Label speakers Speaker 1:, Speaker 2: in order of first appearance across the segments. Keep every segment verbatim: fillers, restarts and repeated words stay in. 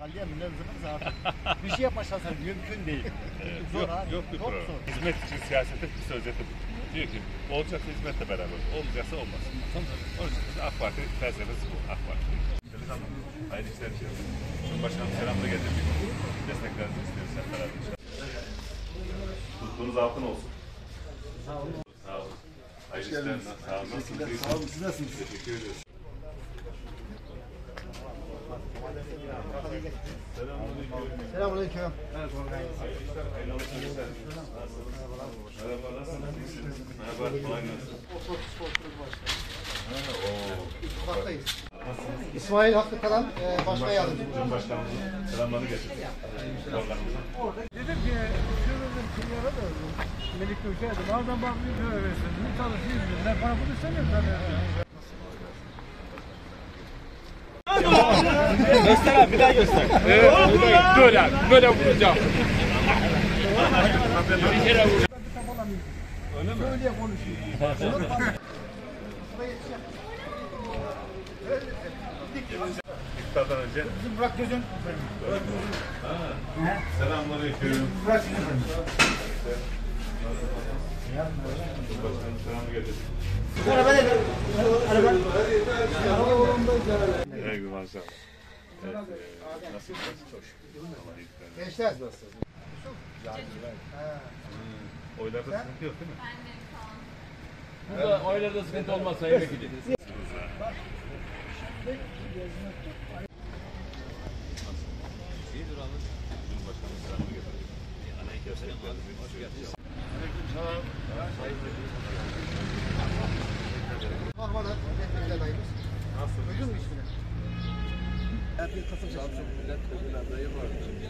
Speaker 1: Bir şey yapmaşlarsa mümkün değil.
Speaker 2: Evet,
Speaker 1: Zor
Speaker 2: yok,
Speaker 1: abi.
Speaker 2: yok bir
Speaker 1: Çok
Speaker 2: program.
Speaker 1: zor.
Speaker 2: Hizmet için siyasete kısa özeti bu. Diyor ki olacaksa hizmetle beraber, olmayacaksa olmaz. Onun için AK Parti felsefesi bu. AK Parti. Hayırlı işler diliyoruz. Cumhurbaşkanım selamla getirdik. Desteklerinizi istiyoruz hep beraber inşallah. Tuttuğunuz altın olsun.
Speaker 1: Sağ olun.
Speaker 2: Sağ olun. Hayırlı işler. Sağ olun. Nasılsınız?
Speaker 1: Sağ olun. Siz nasılsınız?
Speaker 2: Teşekkür ediyoruz.
Speaker 1: Selamünaleyküm.
Speaker 2: Merhaba, nasılsınız? Merhaba, kolay gelsin.
Speaker 1: Ufaktayız. İsmail Hakkı Kalan e, başkan yardımcımız.
Speaker 2: Cumhurbaşkanımızın selamlarını getirdik.
Speaker 3: Dedim ki şunu dedim kimlere de Melik Gökçe'ye dedim. Oradan bakmıyor böyle versin. Bir çalışayım dedim. Ben para bunu istemiyorum tabii.
Speaker 4: Göster abi bir daha göster. Evet, böyle abi böyle vuracağım. Bir kere vur.
Speaker 1: Öyle mi? Böyle konuşuyor.
Speaker 2: İftardan önce.
Speaker 1: Bizim Burak Gözün.
Speaker 2: Selamünaleyküm.
Speaker 1: Burak Gözün efendim.
Speaker 2: Cumhurbaşkanım selamı getirdik.
Speaker 1: Araba ne? Araba.
Speaker 2: Evet, maşallah. Evet, e, nasılsınız? Hoş.
Speaker 1: Gençler.
Speaker 2: Oylarda sıkıntı yok değil mi?
Speaker 4: Burada oylarda sıkıntı olmaz Sayın Vekilim.
Speaker 2: Cumhurbaşkanım selamı getirdik.
Speaker 1: Normal milletvekili adayımız.
Speaker 2: Nasıl?
Speaker 1: Duydun mu ismini? Bir Kasım Samsun milletvekili adayı var.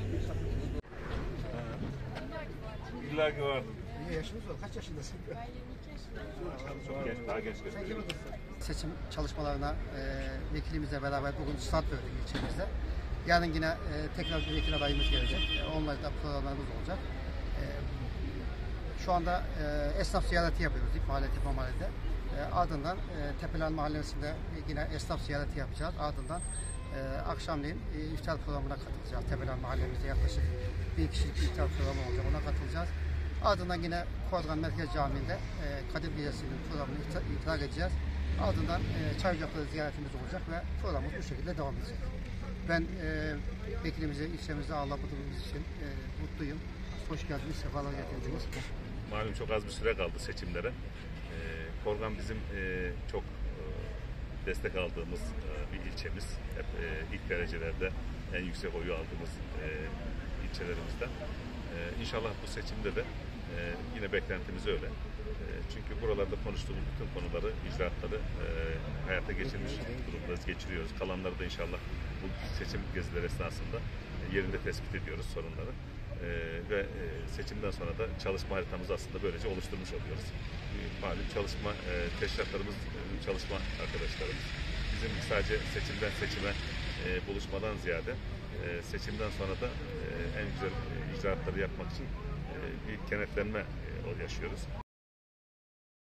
Speaker 2: İlla ki vardı.
Speaker 1: İyi yaşınız var. Kaç yaşındasın?
Speaker 2: Çok genç, daha genç
Speaker 1: Sen
Speaker 2: gösteriyor.
Speaker 1: kim adasın? Seçim çalışmalarına e, vekilimizle beraber bugün start verdik ilçemizde. Yarın yine e, tekrar bir vekil adayımız gelecek. E, onlarla da programlarımız olacak. E, şu anda e, esnaf ziyareti yapıyoruz ilk mahalle Tepe Mahalle'de. E, ardından e, Tepeler Mahallesi'nde yine esnaf ziyareti yapacağız. Ardından e, akşamleyin e, iftar programına katılacağız. Tepeler Mahallemizde yaklaşık bin kişilik bir iftar programı olacak. Ona katılacağız. Ardından yine Korgan Merkez Camii'nde e, Kadir Gecesi'nin programını itirak edeceğiz. Ardından e, çay ocakları ziyaretimiz olacak ve programımız bu şekilde devam edecek. Ben e, vekilimize, ilçemizde ağırladığımız için e, mutluyum. Hoş geldiniz, sefalar getirdiniz.
Speaker 2: Malum çok az bir süre kaldı seçimlere. Ee, Korgan bizim e, çok e, destek aldığımız e, bir ilçemiz. Hep e, ilk derecelerde en yüksek oyu aldığımız e, ilçelerimizden. E, İnşallah bu seçimde de e, yine beklentimiz öyle. E, çünkü buralarda konuştuğumuz bütün konuları, icraatları e, hayata geçirmiş durumdayız, geçiriyoruz. Kalanları da inşallah bu seçim gezileri esnasında yerinde tespit ediyoruz sorunları. Ee, ve e, seçimden sonra da çalışma haritamızı aslında böylece oluşturmuş oluyoruz. E, malum çalışma e, teşkilatlarımız, e, çalışma arkadaşlarımız bizim sadece seçimden seçime e, buluşmadan ziyade e, seçimden sonra da e, en güzel e, icraatları yapmak için e, bir kenetlenme e, yaşıyoruz.